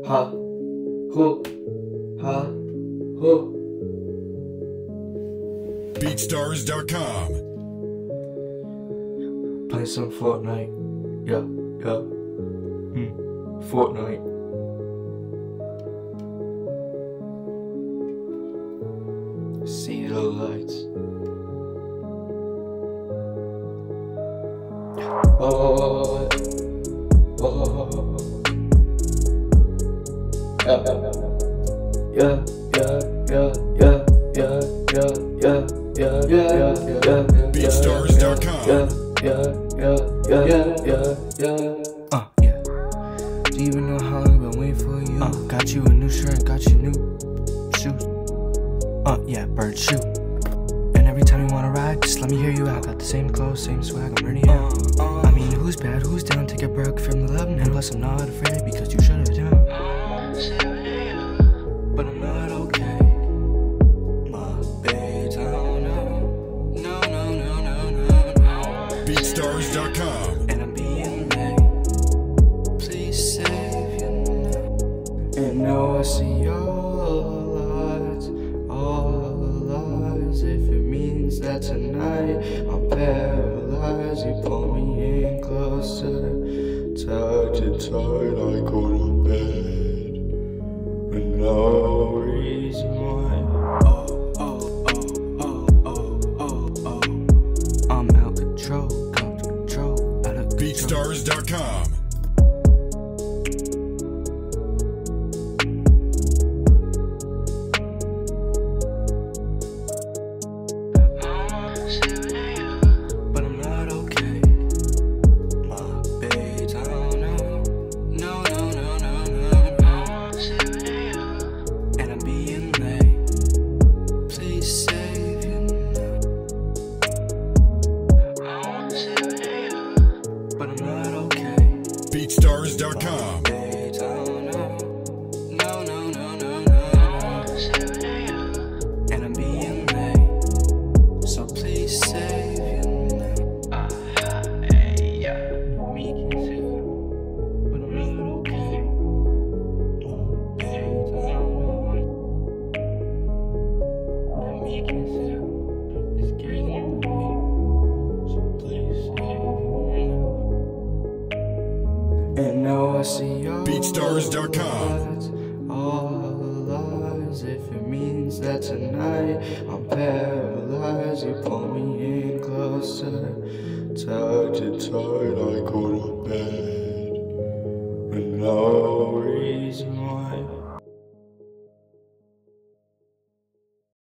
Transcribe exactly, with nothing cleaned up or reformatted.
ha, ho, ha, ho. BeatStars dot com. Play some Fortnite. Yeah, yeah. Hmm. Fortnite. See the lights. Oh, oh, oh, oh. Yeah, yeah, yeah, yeah, yeah, yeah, yeah, yeah, yeah, yeah, yeah, yeah. BeatStars dot com. Yeah, yeah, yeah, yeah, yeah, yeah. Uh, yeah. Do you even know how long I've been waiting for you? Uh, got you a new shirt, got you new shoes. Uh, yeah, bird shoe. And every time you wanna ride, just let me hear you out. Got the same clothes, same swag, I'm ready out. Uh, I mean, who's bad, who's down? Take a break from the love now. And plus, I'm not afraid because you shut it down. But I'm not okay. My babe, don't know. No, no, no, no, no, no. BeatStars dot com. And I'm being late. Please save you now. And now I see all the lights, all the lies. If it means that tonight I'm paralyzed, you pull me in closer, tied you tight, I go to bed with no reason why. Oh, oh, oh, oh, oh, oh, oh. I'm out of control, out of control, out of control. BeatStars dot com. But I'm not okay. My babe, don't know. No, no, no, no, no, no. And I'm being late. Please save you now. But I'm not okay. BeatStars dot com. Babe, don't know. No, no, no, no, no. And I'm being late. So please save you now. Me can feel, but I'm not okay. Oh, babe, I don't know. And me can feel, it's getting late. So please save you now. And now I see all BeatStars dot com. the lights, all the lies. If it means that tonight I'm paralyzed, you pull me in closer, tied you tight, I go to bed with no reason why.